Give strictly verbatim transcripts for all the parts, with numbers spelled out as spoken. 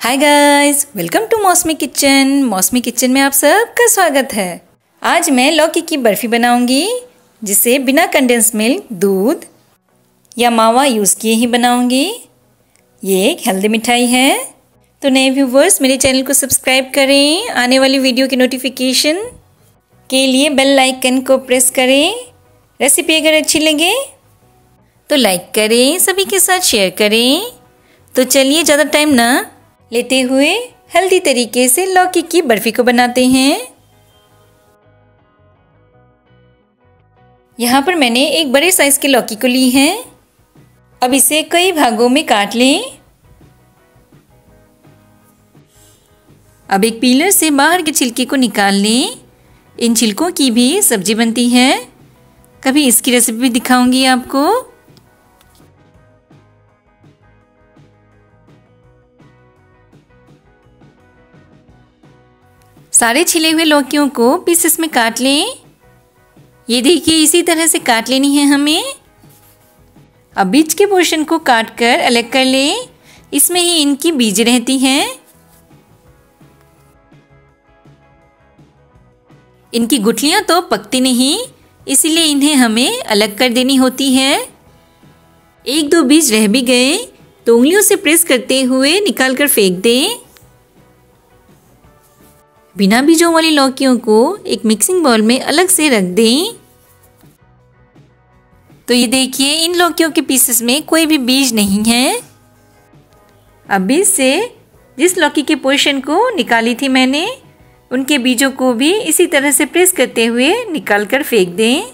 Hi guys, welcome to Mousami kitchen. Mousami kitchen में आप सबका स्वागत है। आज मैं लौकी की बर्फ़ी बनाऊंगी, जिसे बिना कंडेंस मिल्क, दूध या मावा यूज़ किए ही बनाऊंगी। ये एक हेल्दी मिठाई है। तो नए व्यूवर्स मेरे चैनल को सब्सक्राइब करें। आने वाली वीडियो की नोटिफिकेशन के लिए बेल आइकन को प्रेस करें। रेसिपी अगर अच्छी लगे तो लाइक करें, सभी के साथ शेयर करें। तो चलिए ज़्यादा टाइम ना लेते हुए हेल्दी तरीके से लौकी की बर्फ़ी को बनाते हैं। यहाँ पर मैंने एक बड़े साइज़ की लौकी को ली है। अब इसे कई भागों में काट लें। अब एक पीलर से बाहर के छिलके को निकाल लें। इन छिलकों की भी सब्जी बनती है। कभी इसकी रेसिपी भी दिखाऊंगी आपको। सारे छिले हुए लौकियों को पीसेस में काट लें। ये देखिए, इसी तरह से काट लेनी है हमें। अब बीच के पोर्शन को काट कर अलग कर लें। इसमें ही इनकी बीज रहती हैं। इनकी गुठलियां तो पकती नहीं, इसीलिए इन्हें हमें अलग कर देनी होती है। एक दो बीज रह भी गए तो उंगलियों से प्रेस करते हुए निकाल कर फेंक दें। बिना बीजों वाली लौकियों को एक मिक्सिंग बाउल में अलग से रख दें। तो ये देखिए, इन लौकियों के पीसेस में कोई भी बीज नहीं है। अब बीज से जिस लौकी के पोर्शन को निकाली थी मैंने, उनके बीजों को भी इसी तरह से प्रेस करते हुए निकाल कर फेंक दें।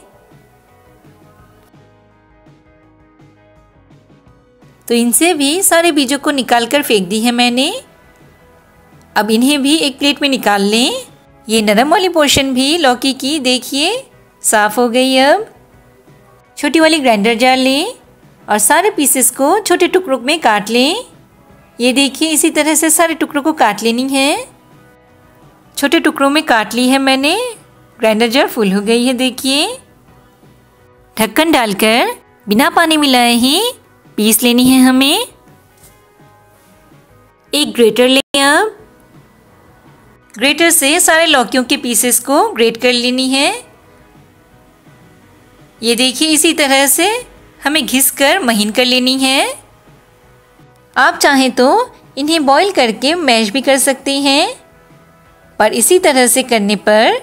तो इनसे भी सारे बीजों को निकाल कर फेंक दी है मैंने। अब इन्हें भी एक प्लेट में निकाल लें। ये नरम वाली पोर्शन भी लौकी की देखिए साफ हो गई। अब छोटी वाली ग्राइंडर जार लें और सारे पीसेस को छोटे टुकड़ों में काट लें। ये देखिए, इसी तरह से सारे टुकड़ों को काट लेनी है। छोटे टुकड़ों में काट ली है मैंने। ग्राइंडर जार फुल हो गई है देखिए। ढक्कन डालकर बिना पानी मिलाए ही पीस लेनी है हमें। एक ग्रेटर लें। अब ग्रेटर से सारे लौकियों के पीसेस को ग्रेट कर लेनी है। ये देखिए, इसी तरह से हमें घिस कर महीन कर लेनी है। आप चाहें तो इन्हें बॉईल करके मैश भी कर सकते हैं, पर इसी तरह से करने पर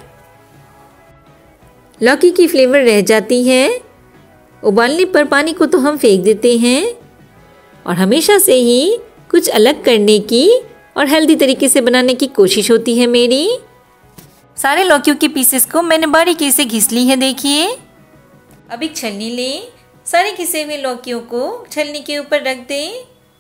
लौकी की फ्लेवर रह जाती है। उबालने पर पानी को तो हम फेंक देते हैं, और हमेशा से ही कुछ अलग करने की और हेल्दी तरीके से बनाने की कोशिश होती है मेरी। सारे लौकियों के पीसेस को मैंने बारीकी से घिस ली है देखिए। अब एक छलनी लें। सारे घिसे हुए लौकियों को छलनी के ऊपर रख दें।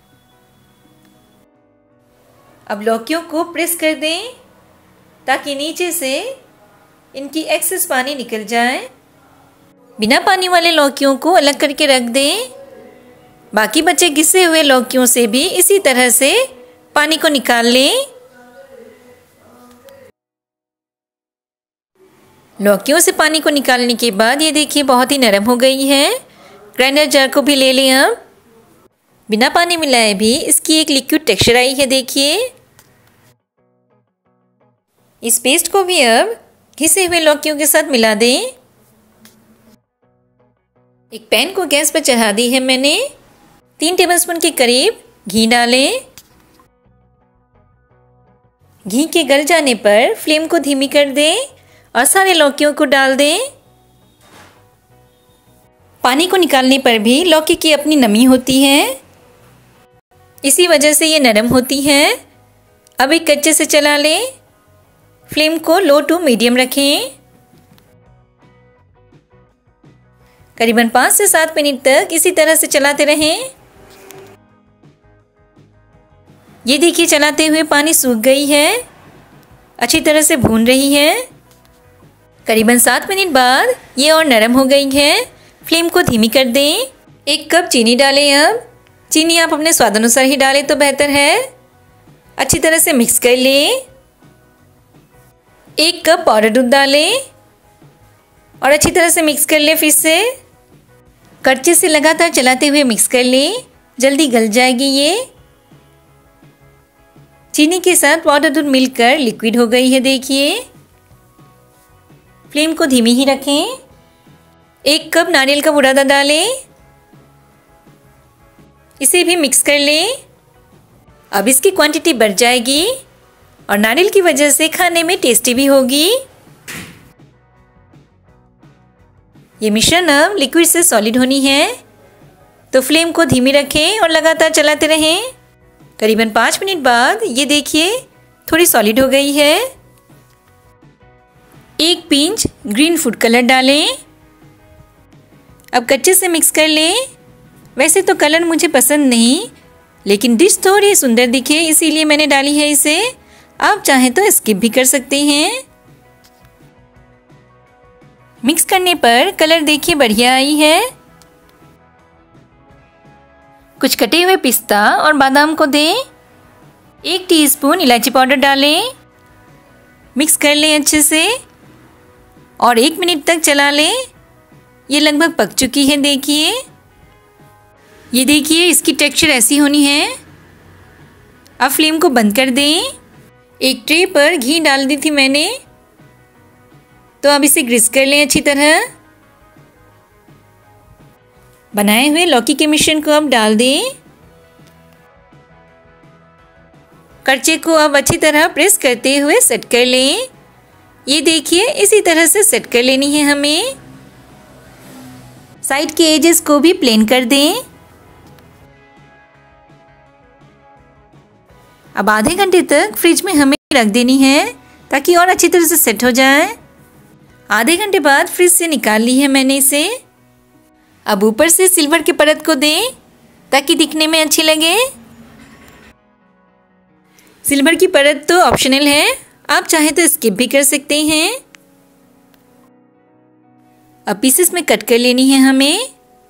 अब लौकियों को प्रेस कर दें ताकि नीचे से इनकी एक्सेस पानी निकल जाए। बिना पानी वाले लौकियों को अलग करके रख दें। बाकी बचे घिसे हुए लौकियों से भी इसी तरह से पानी को निकाल लें। लौकियों से पानी को निकालने के बाद ये देखिए बहुत ही नरम हो गई है। ग्राइंडर जार को भी ले लें। अब बिना पानी मिलाए भी इसकी एक लिक्विड टेक्सचर आई है देखिए। इस पेस्ट को भी अब घिसे हुए लौकियों के साथ मिला दें। एक पैन को गैस पर चढ़ा दी है मैंने। तीन टेबलस्पून के करीब घी डालें। घी के गल जाने पर फ्लेम को धीमी कर दें और सारे लौकियों को डाल दें। पानी को निकालने पर भी लौकी की अपनी नमी होती है, इसी वजह से ये नरम होती है। अब एक कच्चे से चला लें। फ्लेम को लो टू मीडियम रखें। करीबन पाँच से सात मिनट तक इसी तरह से चलाते रहें। ये देखिए, चलाते हुए पानी सूख गई है, अच्छी तरह से भून रही है। करीबन सात मिनट बाद ये और नरम हो गई है। फ्लेम को धीमी कर दें। एक कप चीनी डालें। अब चीनी आप अपने स्वाद अनुसार ही डालें तो बेहतर है। अच्छी तरह से मिक्स कर लें। एक कप पाउडर दूध डालें और अच्छी तरह से मिक्स कर लें। फिर से करछे से लगातार चलाते हुए मिक्स कर लें, जल्दी गल जाएगी ये। चीनी के साथ पाउडर दूध मिलकर लिक्विड हो गई है। देखिए, फ्लेम को धीमी ही रखें। एक कप नारियल का बुरादा डालें, इसे भी मिक्स कर लें। अब इसकी क्वांटिटी बढ़ जाएगी और नारियल की वजह से खाने में टेस्टी भी होगी। ये मिश्रण अब लिक्विड से सॉलिड होनी है, तो फ्लेम को धीमी रखें और लगातार चलाते रहें। करीबन पाँच मिनट बाद ये देखिए थोड़ी सॉलिड हो गई है। एक पिंच ग्रीन फूड कलर डालें। अब कच्चे से मिक्स कर लें। वैसे तो कलर मुझे पसंद नहीं, लेकिन डिश थोड़ी सुंदर दिखे इसीलिए मैंने डाली है इसे। आप चाहें तो स्किप भी कर सकते हैं। मिक्स करने पर कलर देखिए बढ़िया आई है। कुछ कटे हुए पिस्ता और बादाम को दें। एक टीस्पून इलायची पाउडर डालें। मिक्स कर लें अच्छे से और एक मिनट तक चला लें। ये लगभग पक चुकी है। देखिए, ये देखिए इसकी टेक्सचर ऐसी होनी है। अब फ्लेम को बंद कर दें। एक ट्रे पर घी डाल दी थी मैंने, तो अब इसे ग्रीस कर लें अच्छी तरह। बनाए हुए लौकी के मिश्रण को अब डाल दें। करचे को अब अच्छी तरह प्रेस करते हुए सेट कर लें। ये देखिए इसी तरह से सेट कर लेनी है हमें। साइड के एजेस को भी प्लेन कर दें। अब आधे घंटे तक फ्रिज में हमें रख देनी है ताकि और अच्छी तरह से सेट हो जाए। आधे घंटे बाद फ्रिज से निकाल ली है मैंने इसे। अब ऊपर से सिल्वर की परत को दें ताकि दिखने में अच्छी लगे। सिल्वर की परत तो ऑप्शनल है, आप चाहे तो स्किप भी कर सकते हैं। अब पीसेस में कट कर लेनी है हमें।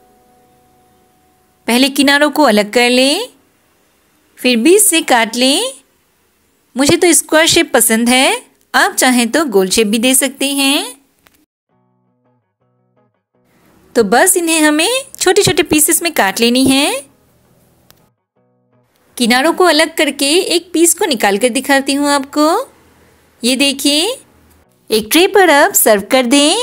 पहले किनारों को अलग कर लें, फिर बीच से काट लें। मुझे तो स्क्वायर शेप पसंद है, आप चाहें तो गोल शेप भी दे सकते हैं। तो बस इन्हें हमें छोटे छोटे पीसेस में काट लेनी है। किनारों को अलग करके एक पीस को निकाल कर दिखाती हूँ आपको। ये देखिए, एक ट्रे पर अब सर्व कर दें।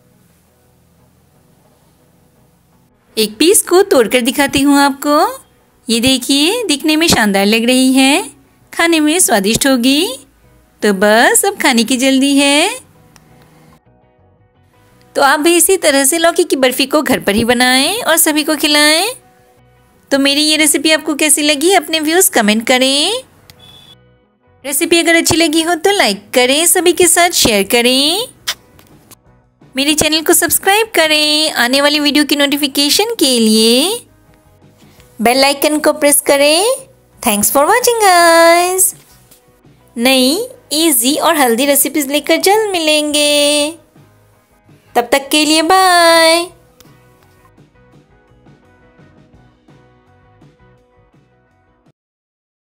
एक पीस को तोड़कर दिखाती हूँ आपको। ये देखिए दिखने में शानदार लग रही है, खाने में स्वादिष्ट होगी। तो बस अब खाने की जल्दी है। तो आप भी इसी तरह से लौकी की बर्फी को घर पर ही बनाएं और सभी को खिलाएं। तो मेरी ये रेसिपी आपको कैसी लगी अपने व्यूज़ कमेंट करें। रेसिपी अगर अच्छी लगी हो तो लाइक करें, सभी के साथ शेयर करें। मेरे चैनल को सब्सक्राइब करें आने वाली वीडियो की नोटिफिकेशन के लिए। बेल आइकन को प्रेस करें। Thanks for watching guys. नई इजी और हेल्दी रेसिपीज लेकर जल्द मिलेंगे। तब तक के लिए बाय।